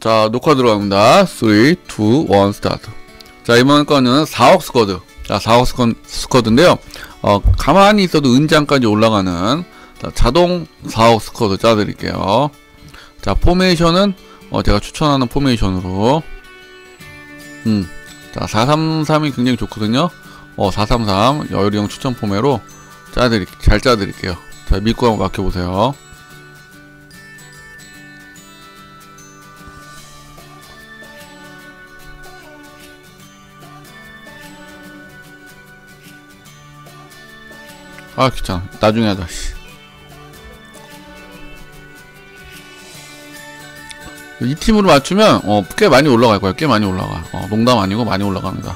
자, 녹화 들어갑니다. 3, 2, 1, 스타트. 자, 이번 거는 4억 스쿼드. 자, 4억 스쿼드인데요. 가만히 있어도 은장까지 올라가는 자동 4억 스쿼드 짜드릴게요. 자, 포메이션은 제가 추천하는 포메이션으로 자, 433이 굉장히 좋거든요. 433 여유리형 추천 포메로 잘 짜드릴게요. 자, 믿고 한번 맡겨보세요. 아, 귀찮아. 나중에 하자, 씨. 이 팀으로 맞추면, 꽤 많이 올라갈 거야. 꽤 많이 올라가. 농담 아니고 많이 올라갑니다.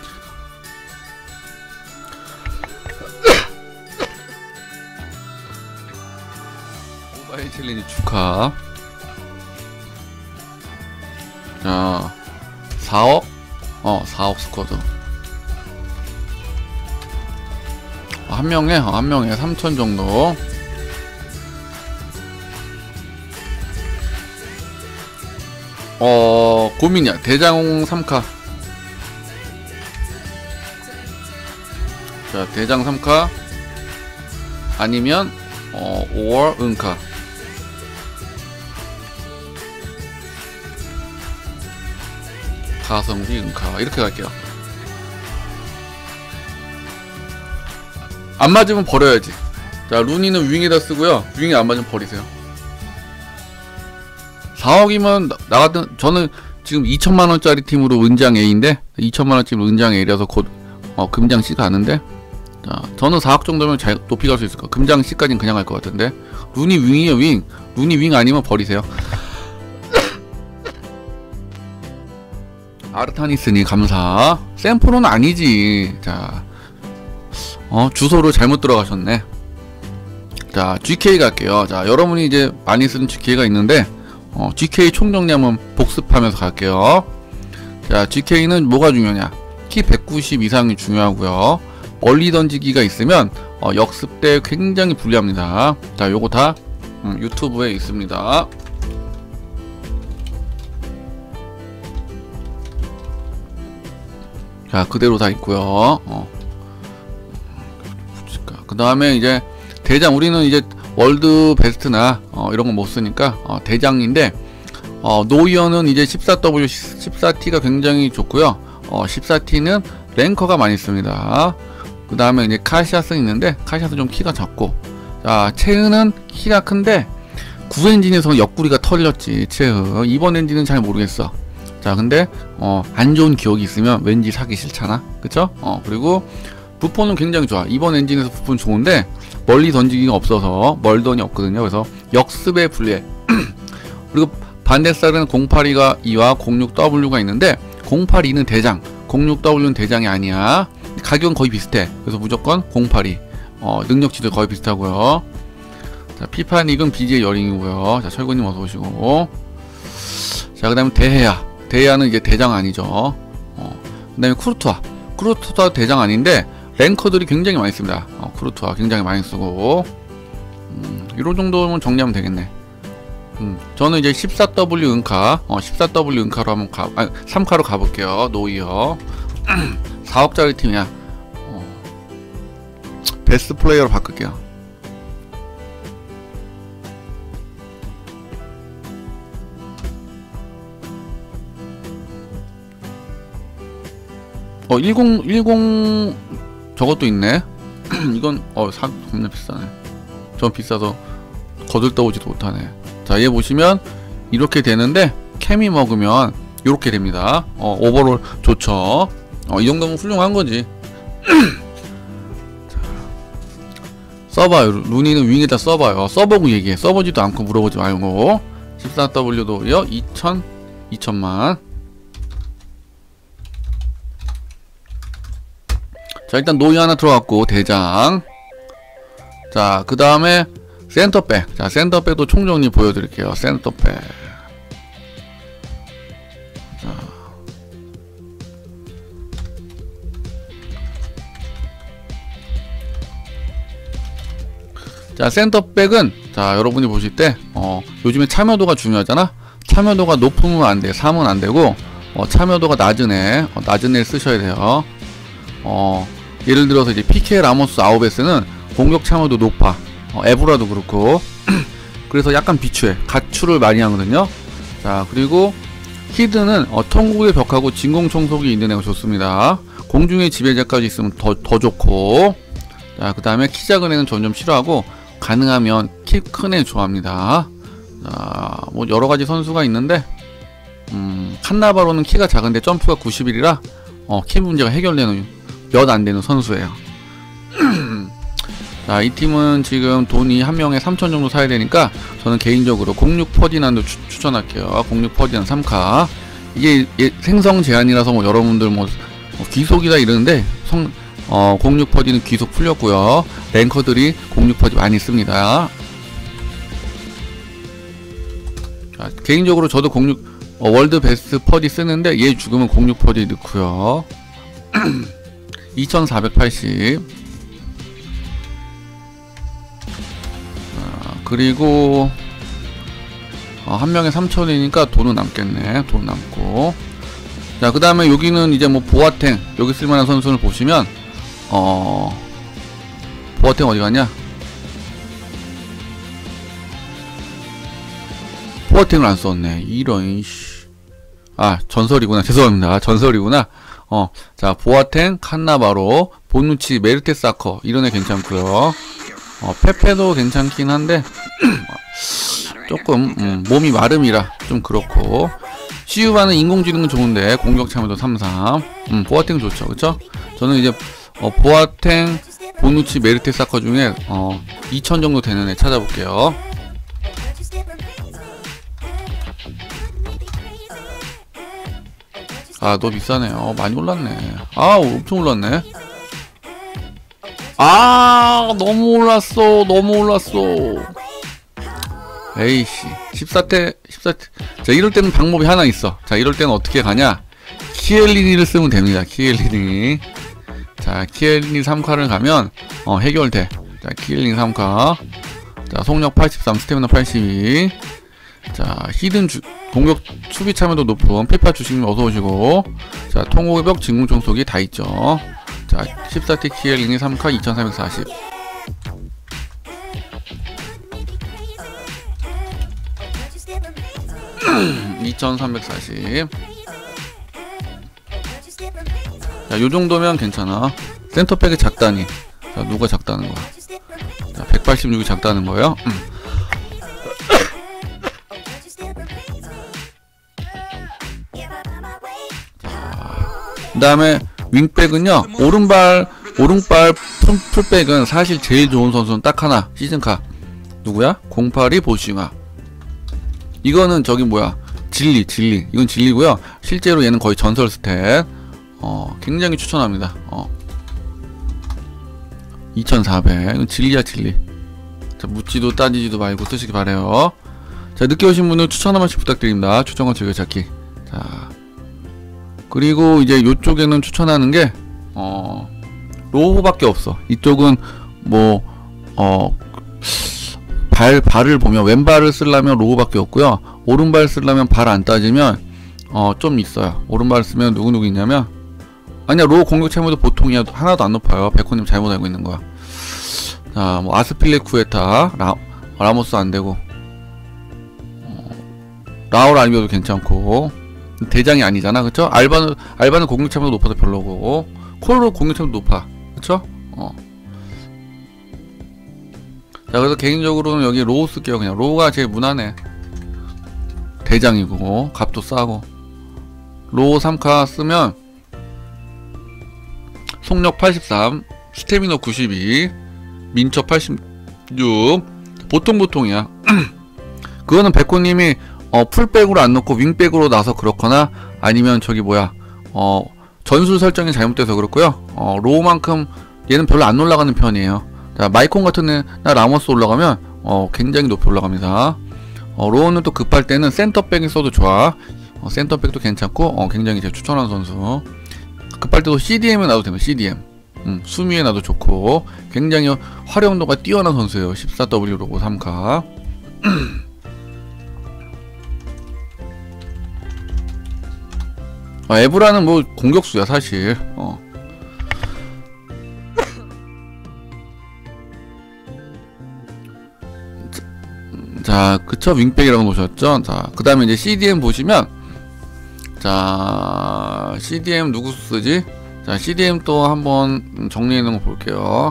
모바일 챌린지 축하. 자, 4억? 4억 스쿼드. 한 명에 3천 정도. 고민이야. 대장 3카. 자, 대장 3카 아니면 5월 은카. 가성비 은카 이렇게 갈게요. 안 맞으면 버려야지. 자, 루니는 윙에다 쓰고요. 윙이 안 맞으면 버리세요. 4억이면 나같은 저는 지금 2천만원짜리 팀으로 은장 A인데 2천만원쯤 은장 A라서 곧 금장 C 가는데, 자, 저는 4억 정도면 잘 높이 갈 수 있을 거예요. 금장 C까지는 그냥 갈 것 같은데. 루니 윙이에요. 윙. 루니 윙 아니면 버리세요. 아르타니스니 감사. 샘플은 아니지. 자, 주소로 잘못 들어가셨네. 자, GK 갈게요. 자, 여러분이 이제 많이 쓰는 GK가 있는데, GK 총정리 한번 복습하면서 갈게요. 자, GK는 뭐가 중요하냐? 키 190 이상이 중요하고요. 멀리 던지기가 있으면, 역습 때 굉장히 불리합니다. 자, 요거 다, 유튜브에 있습니다. 자, 그대로 다 있고요. 그 다음에 이제 대장, 우리는 이제 월드 베스트나 이런 거 못 쓰니까 대장인데, 노이어는 이제 14W 14T가 굉장히 좋고요. 14T는 랭커가 많이 씁니다. 그 다음에 이제 카시아스 있는데, 카시아스 좀 키가 작고, 자, 체흐는 키가 큰데 9엔진에서 옆구리가 털렸지. 체흐 이번 엔진은 잘 모르겠어. 자, 근데 안 좋은 기억이 있으면 왠지 사기 싫잖아. 그쵸? 그리고 부폰은 굉장히 좋아. 이번 엔진에서 부폰 좋은데 멀리 던지기가 없어서 멀던이 없거든요. 그래서 역습에 불리해. 그리고 반대살은 082가 2와 06W가 있는데, 082는 대장, 06W는 대장이 아니야. 가격은 거의 비슷해. 그래서 무조건 082. 능력치도 거의 비슷하고요. 자, 피파닉은 BJ 여링이고요. 자, 철구님 어서 오시고. 자, 그 다음에 대해야는 이제 대장 아니죠. 그 다음에 쿠르투아 대장 아닌데 랭커들이 굉장히 많이 씁니다. 쿠르투아 굉장히 많이 쓰고, 이런 정도면 정리하면 되겠네. 저는 이제 14W 은카, 14W 은카로 한번 3카로 가볼게요. 노이어. 4억짜리 팀이야. 베스트 플레이어로 바꿀게요. 어, 10 저것도 있네. 이건 겁나 비싸네. 전 비싸서 거들떠오지도 못하네. 자, 얘 보시면 이렇게 되는데, 케미 먹으면 이렇게 됩니다. 오버롤 좋죠. 이 정도면 훌륭한 거지. 자, 써봐요. 루니는 윙에다 써봐요. 써보고 얘기해. 써보지도 않고 물어보지 말고. 14W도요 2천만. 자, 일단 노이 하나 들어갔고, 대장. 자, 그 다음에 센터백. 자, 센터백도 총정리 보여드릴게요. 센터백. 자, 센터백은, 자, 여러분이 보실 때 요즘에 참여도가 중요하잖아. 참여도가 높으면 안 돼. 3은 안 되고, 참여도가 낮은 애를 쓰셔야 돼요. 예를 들어서 이제 PK 라모스 아우베스는 공격 참여도 높아. 에브라도 그렇고. 그래서 약간 비추해. 가출을 많이 하거든요. 자, 그리고 히드는 통곡의 벽하고 진공 청소기 있는 애가 좋습니다. 공중의 지배자까지 있으면 더 좋고. 자, 그 다음에 키 작은 애는 점점 싫어하고, 가능하면 키 큰 애 좋아합니다. 자, 뭐 여러가지 선수가 있는데, 칸나바로는 키가 작은데 점프가 91이라 키 문제가 해결되는 몇 안 되는 선수예요. 자, 이 팀은 지금 돈이 한 명에 3천 정도 사야 되니까 저는 개인적으로 06 퍼디난도 추천할게요. 06 퍼디난 3카. 이게 생성 제한이라서 뭐 여러분들 뭐 귀속이다 이러는데 06 퍼디는 귀속 풀렸고요. 랭커들이 06 퍼디 많이 씁니다. 자, 개인적으로 저도 06 월드 베스트 퍼디 쓰는데 얘 죽으면 06 퍼디 넣고요. 2480. 그리고 한 명에 3천이니까 돈은 남겠네. 돈 남고. 자, 그 다음에 여기는 이제 뭐 보아탱, 여기 쓸만한 선수를 보시면 보아탱 어디 갔냐? 보아탱을 안 썼네. 이런 전설이구나. 죄송합니다. 전설이구나. 자, 보아탱, 칸나바로, 보누치, 메르테스 아커 이런 애 괜찮고요. 페페도 괜찮긴 한데 조금 몸이 마름이라 좀 그렇고. 시우바는 인공지능은 좋은데 공격 참여도 33. 보아탱 좋죠, 그쵸? 저는 이제 보아탱, 보누치, 메르테스 아커 중에 2000 정도 되는 애 찾아볼게요. 아, 너 비싸네. 많이 올랐네. 아, 엄청 올랐네. 아, 너무 올랐어. 너무 올랐어. 에이씨. 14태. 자, 이럴 때는 방법이 하나 있어. 자, 이럴 때는 어떻게 가냐? 키엘리니를 쓰면 됩니다. 키엘리니. 자, 키엘리니 3카를 가면, 해결돼. 자, 키엘리니 3카. 자, 속력 83, 스태미나 82. 자, 히든 공격 수비 참여도 높은 페파 주식님 어서오시고. 자, 통곡의 벽, 진공 청소기 다 있죠. 자, 14T 키엘리니 3카 2440. (2340) 자, 요정도면 괜찮아. 센터백이 작다니. 자, 누가 작다는 거야? 자, 186이 작다는 거예요. 그 다음에 윙백은요, 오른발 풀백은 사실 제일 좋은 선수는 딱 하나, 시즌카. 누구야? 082 보싱아. 이거는 저기 뭐야, 진리. 이건 진리고요. 실제로 얘는 거의 전설 스탯. 굉장히 추천합니다. 2400. 이건 진리야, 진리. 자, 묻지도 따지지도 말고 쓰시기 바래요. 자, 늦게 오신 분은 추천 한 번씩 부탁드립니다. 추천과 즐겨찾기. 자, 그리고 이제 요쪽에는 추천하는 게 로호밖에 없어. 이쪽은 뭐 발을 보면 왼발을 쓰려면 로우밖에 없고요. 오른발 쓰려면 발 안 따지면 좀 있어요. 오른발 쓰면 누구 있냐면, 아니야, 로우 공격 참여도 보통이야. 하나도 안 높아요. 백호님 잘못 알고 있는 거야. 자, 뭐 아스필레쿠에타, 라모스 안 되고, 라울 아니어도 괜찮고, 대장이 아니잖아, 그쵸? 알바는 공격 참여도 높아서 별로고, 콜로 공격 참여도 높아, 그쵸? 자, 그래서 개인적으로는 여기 로우 쓸게요. 그냥 로우가 제일 무난해. 대장이고 값도 싸고. 로우 3카 쓰면 속력 83, 스태미너 92, 민첩 86. 보통이야. 그거는 백호님이 풀백으로 안 넣고 윙백으로 나서 그렇거나, 아니면 저기 뭐야, 전술 설정이 잘못돼서 그렇고요. 로우만큼 얘는 별로 안 올라가는 편이에요. 자, 마이콘 같은 애나 라모스 올라가면 굉장히 높이 올라갑니다. 로우는 또 급할 때는 센터백이 써도 좋아. 센터백도 괜찮고 굉장히 제가 추천하는 선수. 급할 때도 CDM에 놔도 됩니다. CDM. 수미에 놔도 좋고 굉장히 활용도가 뛰어난 선수예요. 14W 로고 3카. 에브라는 뭐 공격수야 사실. 자, 그쵸? 윙백이라고 보셨죠? 자, 그 다음에 이제 CDM 보시면, 자, CDM 누구 쓰지? 자, CDM 또 한번 정리해 놓은 거 볼게요.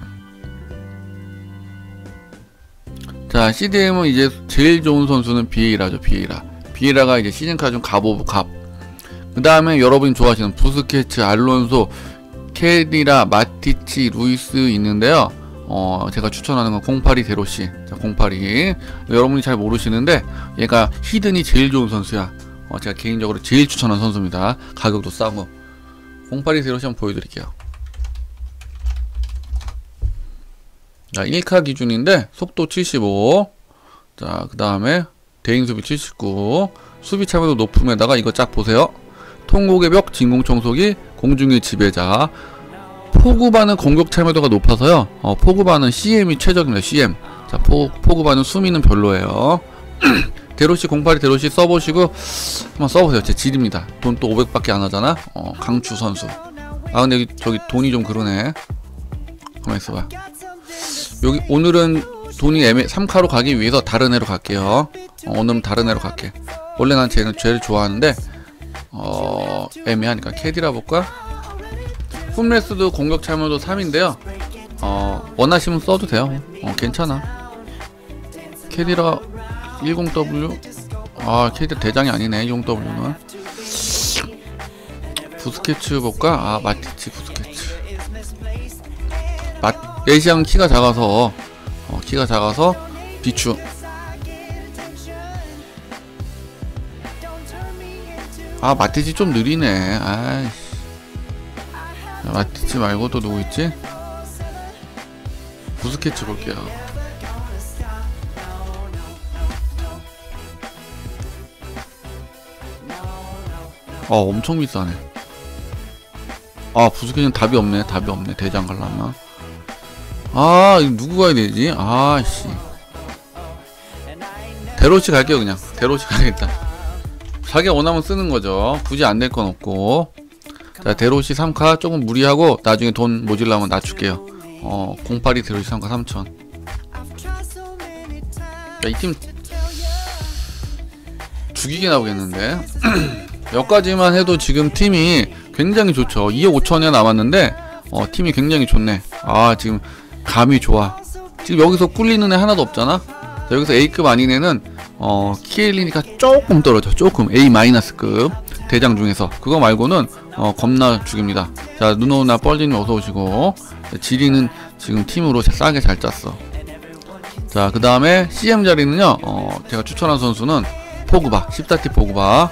자, CDM은 이제 제일 좋은 선수는 비에이라죠, 비에이라. 비에이라가 이제 시즌카 중 갑 오브 갑. 그 다음에 여러분이 좋아하시는 부스케츠, 알론소, 케디라, 마티치, 루이스 있는데요. 제가 추천하는 건 082 데로시. 자, 082. 여러분이 잘 모르시는데, 얘가 히든이 제일 좋은 선수야. 제가 개인적으로 제일 추천한 선수입니다. 가격도 싸고. 082 데로시 한번 보여드릴게요. 자, 1카 기준인데, 속도 75. 자, 그 다음에, 대인 수비 79. 수비 참여도 높음에다가 이거 쫙 보세요. 통곡의 벽, 진공 청소기, 공중의 지배자. 포그바는 공격 참여도가 높아서요. 포그바는 CM이 최적입니다. CM. 자, 포그바는 수미는 별로예요. 데로시 08이 데로시 써보시고 한번 써보세요. 제 질입니다. 돈 또 500밖에 안 하잖아. 강추 선수. 아 근데 저기 돈이 좀 그러네. 가만 있어봐. 여기 오늘은 돈이 3카로 가기 위해서 다른 애로 갈게요. 오늘은 다른 애로 갈게. 원래 난 쟤는 제일 좋아하는데 애매하니까 캐디라 볼까? 홈레스도 공격 참여도 3인데요. 원하시면 써도 돼요. 괜찮아. 캐디라 10W. 캐디라 대장이 아니네. 10W는. 부스케츠 볼까? 마티치 부스케츠. 에시안 키가 작아서 비추. 마티치 좀 느리네. 아이씨. 마티치 말고 또 누구 있지? 부스케츠 볼게요. 엄청 비싸네. 부스케츠는 답이 없네. 대장 가려면. 이거 누구 가야 되지? 씨. 데로시 갈게요, 그냥. 데로시 가야겠다. 자기가 원하면 쓰는 거죠. 굳이 안 될 건 없고. 자, 데로시 3카 조금 무리하고 나중에 돈 모질라면 낮출게요. 08이 데로시 3카 3000. 이 팀 죽이게 나오겠는데. 여기까지만 해도 지금 팀이 굉장히 좋죠. 2억 5천이 남았는데 팀이 굉장히 좋네. 지금 감이 좋아. 지금 여기서 꿀리는 애 하나도 없잖아. 자, 여기서 A급 아닌 애는 키엘리니까 조금 떨어져. 조금 A-급 대장 중에서. 그거 말고는 겁나 죽입니다. 자, 누노나 뻘리님 어서오시고. 지리는 지금 팀으로 싸게 잘 짰어. 자, 그 다음에 CM 자리는요, 제가 추천한 선수는 포그바, 14T 포그바.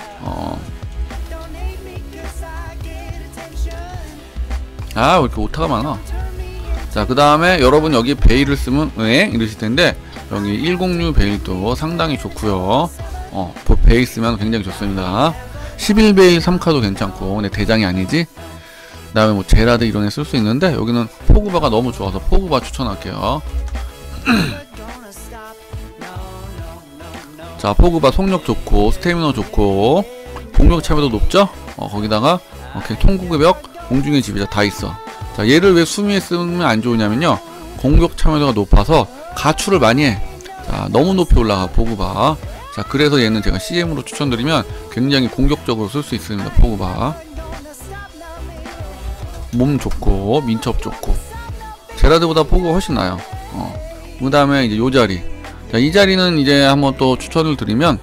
왜 이렇게 오타가 많아. 자, 그 다음에 여러분 여기 베일을 쓰면 왜? 이러실 텐데, 여기 106 베일도 상당히 좋고요. 베일 쓰면 굉장히 좋습니다. 11베일 3카도 괜찮고, 근데 대장이 아니지? 그 다음에 뭐 제라드 이런 애 쓸 수 있는데, 여기는 포그바가 너무 좋아서 포그바 추천할게요. 자, 포그바 속력 좋고, 스태미너 좋고, 공격 참여도 높죠? 거기다가, 통곡의 벽, 공중의 지배자 다 있어. 자, 얘를 왜 수미에 쓰면 안 좋으냐면요. 공격 참여도가 높아서 가출을 많이 해. 자, 너무 높이 올라가, 포그바. 자, 그래서 얘는 제가 CM으로 추천드리면 굉장히 공격적으로 쓸 수 있습니다, 포그바. 몸 좋고, 민첩 좋고. 제라드보다 포그가 훨씬 나아요. 그 다음에 이제 요 자리. 자, 이 자리는 이제 한번 또 추천을 드리면,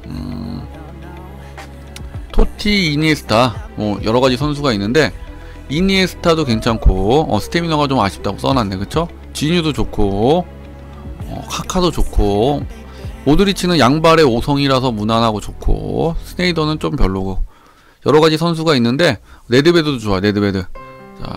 토티, 이니에스타, 여러가지 선수가 있는데, 이니에스타도 괜찮고, 스태미너가 좀 아쉽다고 써놨네, 그쵸? 지뉴도 좋고, 카카도 좋고, 모드리치는 양발의 5성이라서 무난하고 좋고, 스네이더는 좀 별로고, 여러가지 선수가 있는데, 네드베드도 좋아, 네드베드. 자,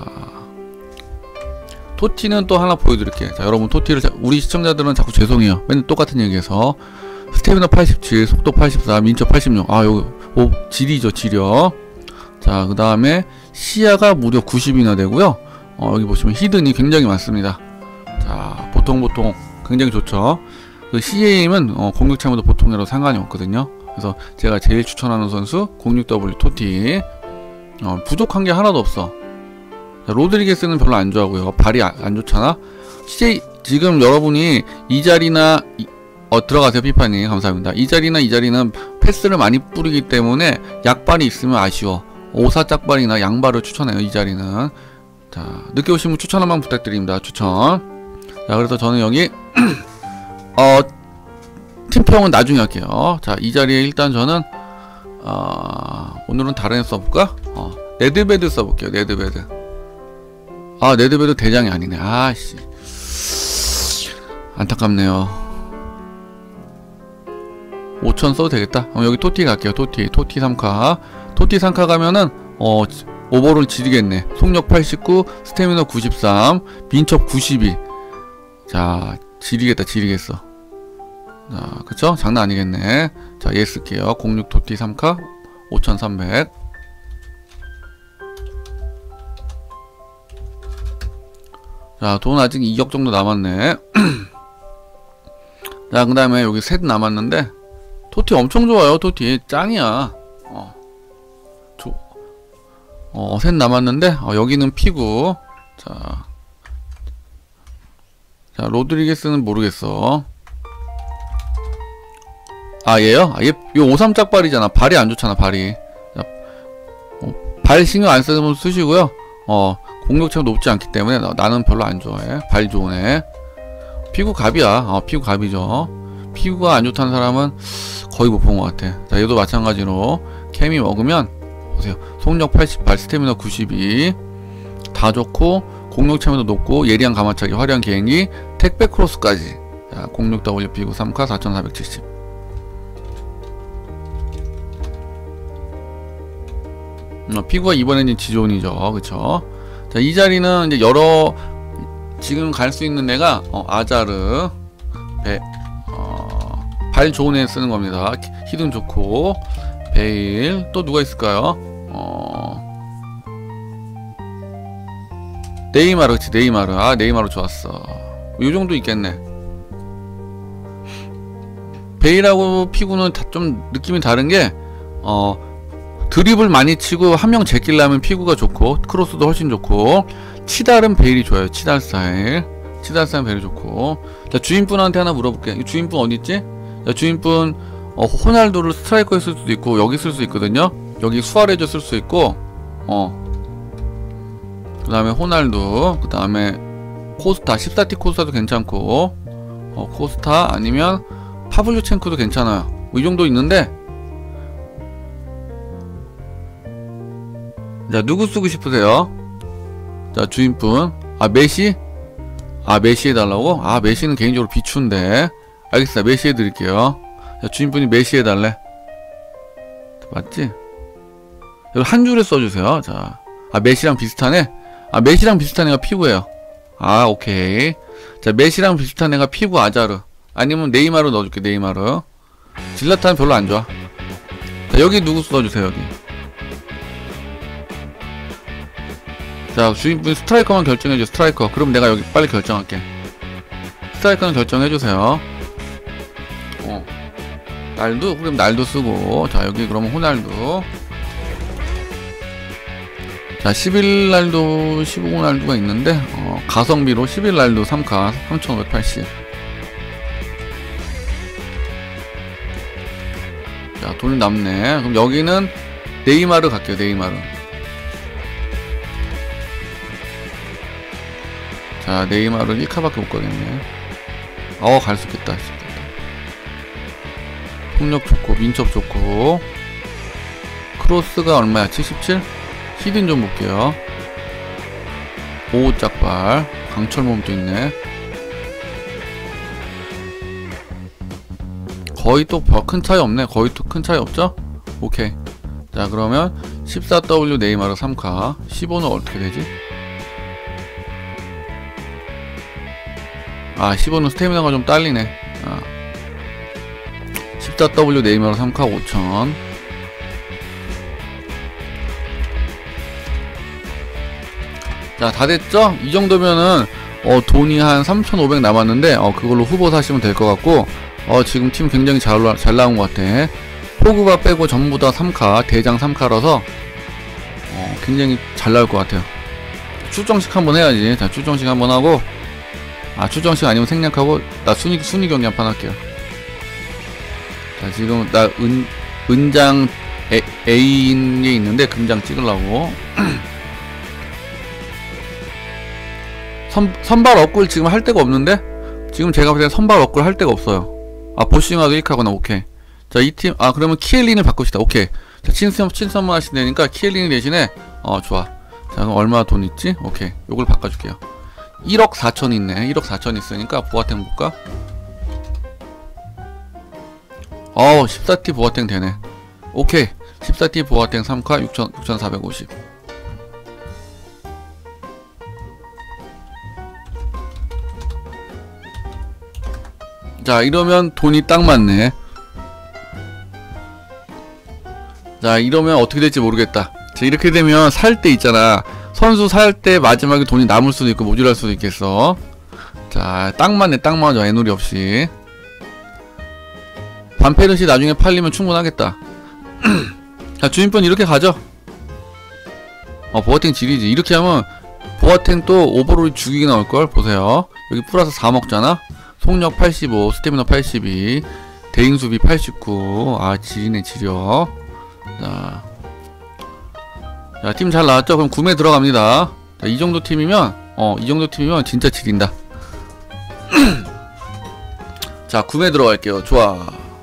토티는 또 하나 보여드릴게요. 자, 여러분 토티를 우리 시청자들은 자꾸 죄송해요. 맨날 똑같은 얘기해서. 스태미너 87, 속도 84, 민첩 86. 요거 지리죠, 지려. 자, 그 다음에 시야가 무려 90이나 되고요. 여기 보시면 히든이 굉장히 많습니다. 자, 보통 굉장히 좋죠. 그 CAM은 공격 참여도 보통이라도 상관이 없거든요. 그래서 제가 제일 추천하는 선수 06W 토티. 부족한 게 하나도 없어. 자, 로드리게스는 별로 안 좋아하고요. 발이 안 좋잖아. 지금 여러분이 이 자리나 들어가세요. 피파님 감사합니다. 이 자리나 이 자리는 패스를 많이 뿌리기 때문에 약발이 있으면 아쉬워. 오사 짝발이나 양발을 추천해요. 이 자리는. 자, 늦게 오신 분 추천 한번 부탁드립니다. 추천. 자, 그래서 저는 여기 팀평은 나중에 할게요. 자, 이 자리에 일단 저는 오늘은 다른 애 써볼까? 네드베드 써볼게요. 네드베드. 네드베드 대장이 아니네. 아씨, 안타깝네요. 5천 써도 되겠다. 여기 토티 갈게요. 토티 3카. 토티 3카 가면은 오버롤 지리겠네. 속력 89, 스태미너 93, 민첩 92. 자, 지리겠다. 지리겠어. 자, 그쵸? 장난 아니겠네. 자, 얘 쓸게요. 06 토티 3카 5300. 자, 돈 아직 2억 정도 남았네. 자, 그 다음에 여기 셋 남았는데 토티 엄청 좋아요. 토티 짱이야. 셋 남았는데 여기는 피구. 자, 로드리게스는 모르겠어. 얘요? 얘 53 짝발이잖아. 발이 안 좋잖아. 발이. 자, 발 신경 안 쓰면 쓰시고요. 공격체가 높지 않기 때문에 나는 별로 안 좋아해. 발 좋은 애. 피구 갑이야. 피구 갑이죠. 피구가 안 좋다는 사람은 거의 못 본 것 같아. 자, 얘도 마찬가지로 케미 먹으면 보세요. 속력 88, 스태미너 92. 다 좋고 공격체면도 높고 예리한 가마차기, 화려한 개인기, 택배 크로스까지. 자, 06W 피구 3카 4470. 피구가 이번에는 지존이죠. 그쵸? 자, 이 자리는 이제 지금 갈 수 있는 애가 아자르, 발 좋은 애 쓰는 겁니다. 히든 좋고 베일. 또 누가 있을까요? 네이마르. 그치, 네이마르. 네이마르 좋았어. 요 정도 있겠네. 베일하고 피구는 좀 느낌이 다른 게 드립을 많이 치고 한 명 제끼려면 피구가 좋고 크로스도 훨씬 좋고, 치달은 베일이 좋아요. 치달 스타일 베일이 좋고. 자, 주인분한테 하나 물어볼게. 주인분 어디있지? 자, 주인분 호날두를 스트라이커에 쓸 수도 있고 여기 쓸 수 있거든요. 여기 수아레즈 쓸 수 있고 그 다음에 호날두, 그 다음에 코스타, 14T 코스타도 괜찮고 코스타 아니면 파블류첸코도 괜찮아요. 이 정도 있는데, 자, 누구 쓰고 싶으세요? 자, 주인분. 메시? 메시 해달라고? 메시는 개인적으로 비추인데. 알겠습니다. 메시 해드릴게요. 자, 주인분이 메시 해달래. 맞지? 여기 한 줄에 써주세요. 자, 메시랑 비슷하네? 메시랑 비슷한 애가 피구예요. 오케이. 자, 메시랑 비슷한 애가 피구 아자르. 아니면 네이마르 넣어줄게. 네이마르. 질라탄은 별로 안 좋아. 자, 여기 누구 써주세요. 여기. 자, 주인분 스트라이커만 결정해줘. 스트라이커. 그럼 내가 여기 빨리 결정할게. 스트라이커는 결정해주세요. 날도? 그럼 날도 쓰고. 자, 여기 그러면 호날두. 자, 11날도 15날도가 있는데 가성비로 11날도 3카 3580. 자, 돈이 남네. 그럼 여기는 네이마르 갈게요. 네이마르. 자, 네이마르 1카밖에 못 가겠네. 갈 수 있겠다. 폭력 좋고 민첩 좋고 크로스가 얼마야? 77? 히든 좀 볼게요. 5 짝발 강철 몸도 있네. 거의 또 큰 차이 없네. 거의 또 큰 차이 없죠? 오케이. 자, 그러면 14W 네이마르 3카 15는 어떻게 되지? 15는 스태미나가 좀 딸리네. 14W 네이마르 3카 5000. 자, 다 됐죠? 이 정도면은 돈이 한 3,500 남았는데 그걸로 후보 사시면 될 것 같고, 지금 팀 굉장히 잘 나온 것 같아. 포그바 빼고 전부 다 3카, 대장 3카라서 굉장히 잘 나올 것 같아요. 출정식 한번 해야지. 자, 출정식 한번 하고, 출정식 아니면 생략하고, 나 순위 경기 한 판 할게요. 자, 지금 나 은장 A인 게 있는데 금장 찍으려고. 선발 업글 지금 할 데가 없는데? 지금 제가 볼 때 선발 업글 할 데가 없어요. 보싱하도 1카구나. 오케이. 자, 이 팀, 그러면 키엘린을 바꿉시다. 오케이. 자, 친선만 하신다니까 키엘린 대신에, 좋아. 자, 그럼 얼마 돈 있지? 오케이. 요걸 바꿔줄게요. 1억 4천 있네. 1억 4천 있으니까 보아탱 볼까? 14T 보아탱 되네. 오케이. 14T 보아탱 3카 6,450. 자, 이러면 돈이 딱 맞네. 자, 이러면 어떻게 될지 모르겠다. 자, 이렇게 되면 살 때 있잖아. 선수 살 때 마지막에 돈이 남을 수도 있고 모자랄 수도 있겠어. 자, 딱 맞네. 딱 맞아. 애놀이 없이. 반페르시 나중에 팔리면 충분하겠다. 자, 주인분 이렇게 가죠. 보아탱 지리지. 이렇게 하면 보아탱 또 오버롤이 죽이게 나올걸. 보세요. 여기 플러스 4 먹잖아. 속력 85, 스태미너 82, 대잉수비 89. 지리네, 지려. 자, 팀 잘 나왔죠? 그럼 구매 들어갑니다. 자, 이 정도 팀이면 진짜 지린다. 자, 구매 들어갈게요. 좋아.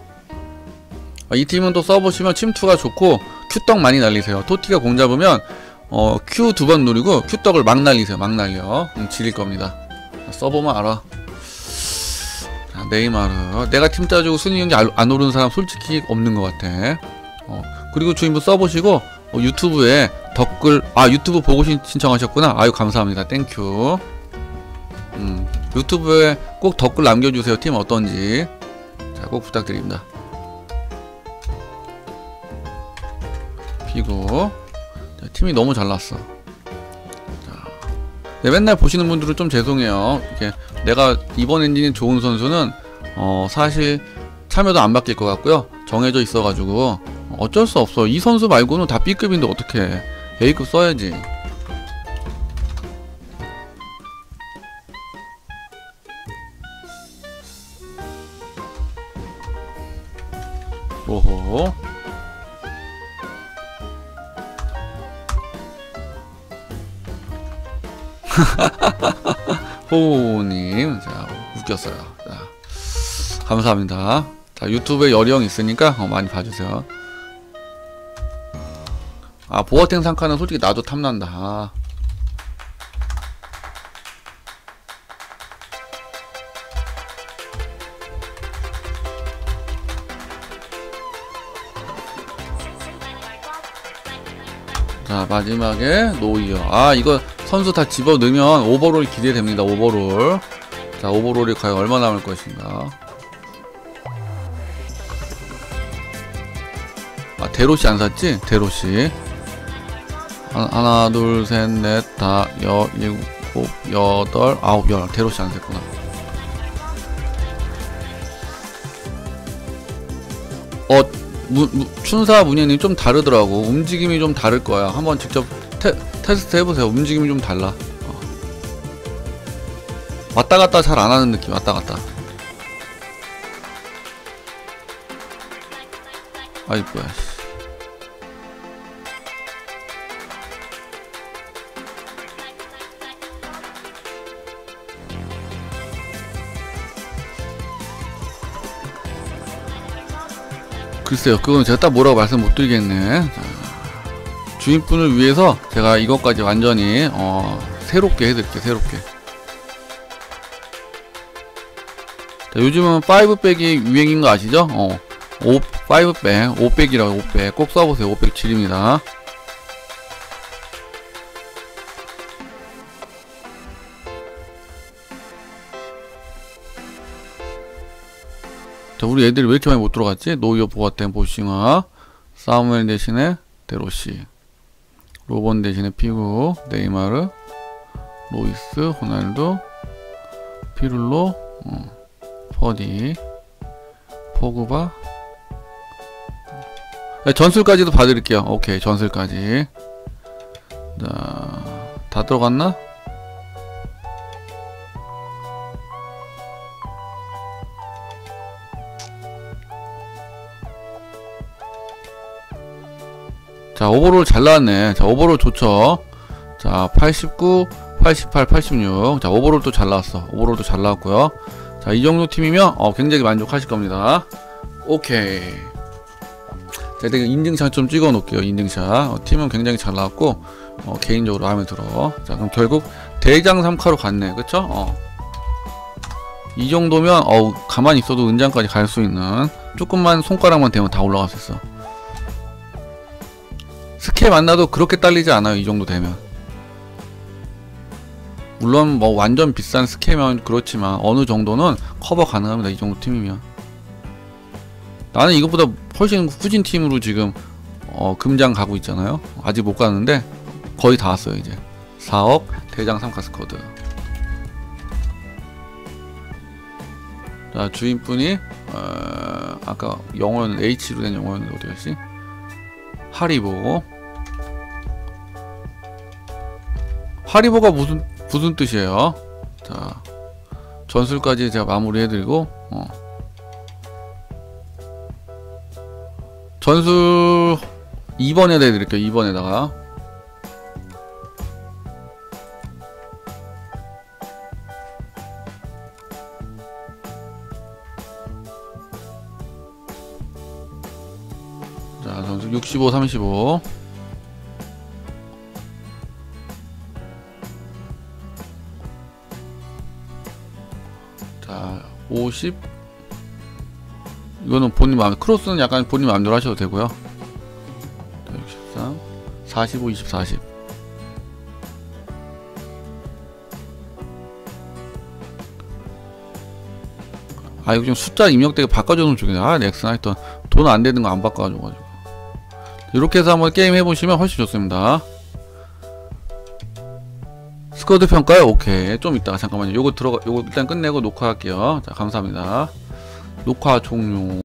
이 팀은 또 써보시면 침투가 좋고 큐떡 많이 날리세요. 토티가 공 잡으면 Q 2번 누르고 큐떡을 막 날리세요. 막 날려. 지릴 겁니다. 써보면 알아. 자, 네이마르. 내가 팀 짜주고 순위 경기 안 오르는 사람 솔직히 없는 것 같아. 그리고 주인분 써보시고 유튜브에 댓글 유튜브 보고 신청하셨구나. 아유, 감사합니다. 땡큐. 유튜브에 꼭 댓글 남겨주세요. 팀 어떤지. 자, 꼭 부탁드립니다. 피고. 자, 팀이 너무 잘났어. 자, 네, 맨날 보시는 분들은 좀 죄송해요. 이렇게 내가 이번 엔진이 좋은 선수는 사실 참여도 안 바뀔 것 같고요. 정해져 있어가지고 어쩔 수 없어. 이 선수 말고는 다 B급인데 어떡해. A급 써야지. 오호. 호우님, 자, 웃겼어요. 자, 감사합니다. 자, 유튜브에 여령 있으니까 많이 봐주세요. 보아탱 상카는 솔직히 나도 탐난다. 자, 마지막에 노이어. 이거 선수 다 집어넣으면 오버롤 기대됩니다. 오버롤. 자, 오버롤이 과연 얼마 남을 것인가. 데로시 안 샀지? 데로시. 하나, 둘, 셋, 넷, 다, 일곱, 여덟, 아홉, 열. 데로시 안 샀구나. 춘사 문예님 좀 다르더라고. 움직임이 좀 다를 거야. 한번 직접 테스트 해보세요. 움직임이 좀 달라. 왔다 갔다 잘 안 하는 느낌. 왔다 갔다. 아이고야. 글쎄요, 그건 제가 딱 뭐라고 말씀 못 드리겠네. 자, 주인분을 위해서 제가 이것까지 완전히 새롭게 해드릴게요. 새롭게. 자, 요즘은 5백이 유행인 거 아시죠? 5백, 5백이라고. 5백 꼭 써보세요. 5백 질입니다. 자, 우리 애들이 왜 이렇게 많이 못 들어갔지? 노이어, 보아탱, 보싱아, 사무엘 대신에 데로시, 로본 대신에 피구, 네이마르, 로이스, 호날두, 피룰로, 퍼디, 포그바, 네, 전술까지도 봐드릴게요. 오케이, 전술까지. 자, 다 들어갔나? 자, 오버롤 잘 나왔네. 자, 오버롤 좋죠. 자, 89, 88, 86. 자, 오버롤도 잘 나왔어. 오버롤도 잘 나왔고요. 자, 이 정도 팀이면 굉장히 만족하실 겁니다. 오케이. 자, 내가 인증샷 좀 찍어 놓을게요. 인증샷. 팀은 굉장히 잘 나왔고 개인적으로 마음에 들어. 자, 그럼 결국 대장 3카로 갔네. 그쵸? 이 정도면 가만히 있어도 은장까지 갈 수 있는, 조금만 손가락만 대면 다 올라갈 수 있어. 스케 만나도 그렇게 딸리지 않아요. 이 정도 되면. 물론 뭐 완전 비싼 스케면 그렇지만 어느 정도는 커버 가능합니다. 이 정도 팀이면. 나는 이것보다 훨씬 후진 팀으로 지금 금장 가고 있잖아요. 아직 못 가는데 거의 다 왔어요. 이제 4억 대장 3카 스쿼드. 자, 주인분이 아까 영어는 H로 된 영어였는데 어디 갔지? 하리보. 하리보가 무슨 뜻이에요? 자, 전술까지 제가 마무리해드리고 전술 2번에다 해드릴게요. 2번에다가 자, 전술 65, 35. 자, 50. 이거는 본인 마음, 크로스는 약간 본인 마음대로 하셔도 되고요. 63, 45, 20, 40. 아, 이거 좀 숫자 입력되게 바꿔주는 쪽이네. 아, 넥슨 하여튼 돈 안 되는 거 안 바꿔가지고. 이렇게 해서 한번 게임 해보시면 훨씬 좋습니다. 스쿼드 평가요? 오케이. 좀 이따가 잠깐만요. 요거 일단 끝내고 녹화할게요. 자, 감사합니다. 녹화 종료.